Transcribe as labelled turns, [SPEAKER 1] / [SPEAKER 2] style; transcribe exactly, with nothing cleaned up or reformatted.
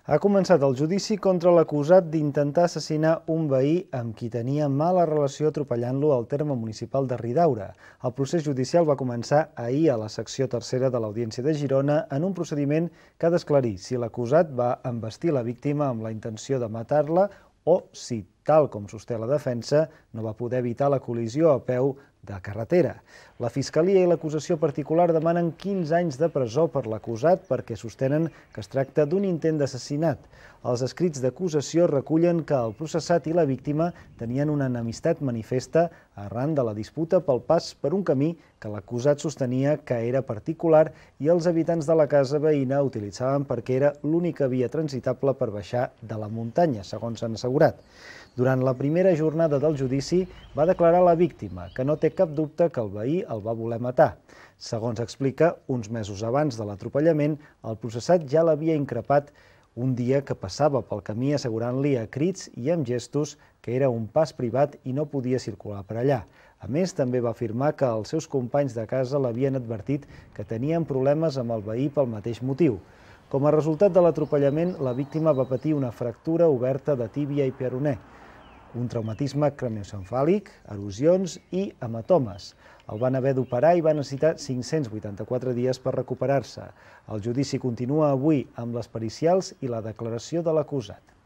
[SPEAKER 1] Ha començat el judici contra l'acusat d'intentar assassinar un veí amb qui tenia mala relació atropellant-lo al terme municipal de Ridaura. El procés judicial va començar ahir a la secció tercera de l'Audiència de Girona en un procediment que ha d'esclarir si l'acusat va embestir la víctima amb la intenció de matar-la o si, tal com sosté la defensa, no va poder evitar la col·lisió a peu de carretera. La Fiscalia i l'acusació particular demanen quinze anys de presó per l'acusat perquè sostenen que es tracta d'un intent d'assassinat. Els escrits d'acusació recullen que el processat i la víctima tenien una enemistat manifesta arran de la disputa pel pas per un camí que l'acusat sostenia que era particular i els habitants de la casa veïna utilitzaven perquè era l'única via transitable per baixar de la muntanya, segons s'han assegurat. Durant la primera jornada del judici va declarar la víctima que no té cap dubte que el veí el va voler matar. Segons explica, uns mesos abans de l'atropellament, el processat ja l'havia increpat un dia que passava pel camí assegurant-li a crits i amb gestos que era un pas privat i no podia circular per allà. A més, també va afirmar que els seus companys de casa l'havien advertit que tenien problemes amb el veí pel mateix motiu. Com a resultat de l'atropellament, la víctima va patir una fractura oberta de tíbia i peroné, un traumatisme cranioencefàlic, erosions i hematomes. El van haver d'operar i va necessitar cinc-cents vuitanta-quatre dies per recuperar-se. El judici continua avui amb les pericials i la declaració de l'acusat.